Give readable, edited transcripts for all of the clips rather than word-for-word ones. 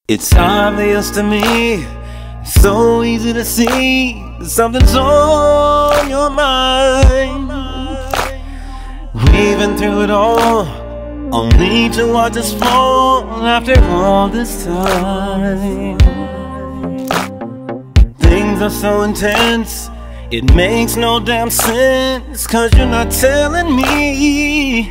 It's obvious to me, so easy to see that something's on your mind. We've been through it all, only to watch us fall after all this time. Things are so intense, it makes no damn sense, 'cause you're not telling me.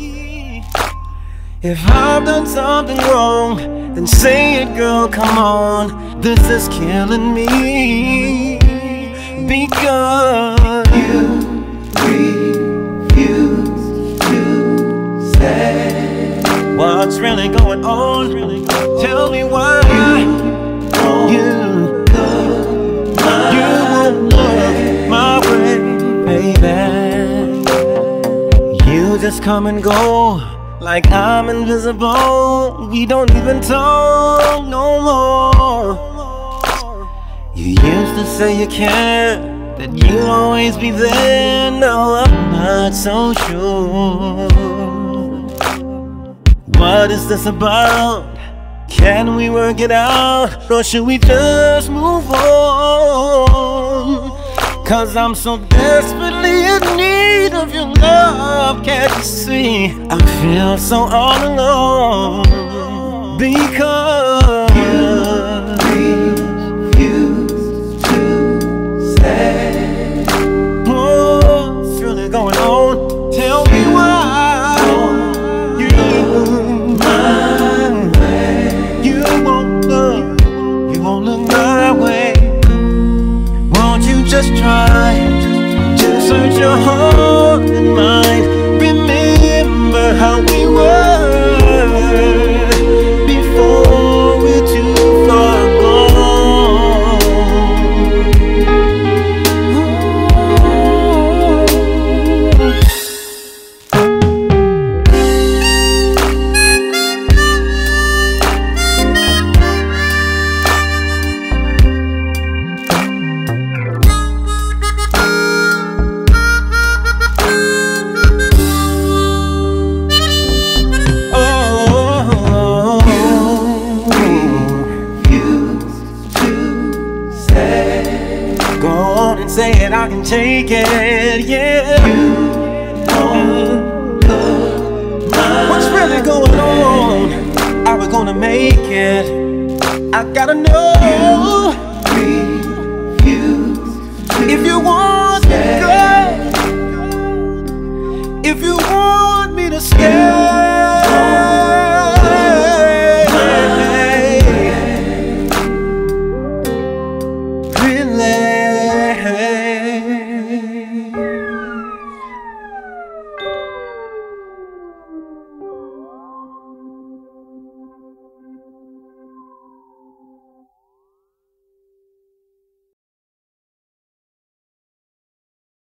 If I've done something wrong, then say it, girl, come on. This is killing me, because you refuse to say what's really going on. Tell me why you won't look my way, baby. You just come and go like I'm invisible. We don't even talk no more. You used to say you care, that you'll always be there. No, I'm not so sure. What is this about? Can we work it out, or should we just move on? 'Cause I'm so desperately in need of your love, can't you see? I feel so all alone, because you refuse to say what's really going on. Tell me why you won't look my way. Won't you just try to search your heart and mind? Remember how we were before we're too far gone. Go on and say it, I can take it, yeah. What's really going on? Are we gonna make it? I gotta know. If you want me to go, if you want me to stay,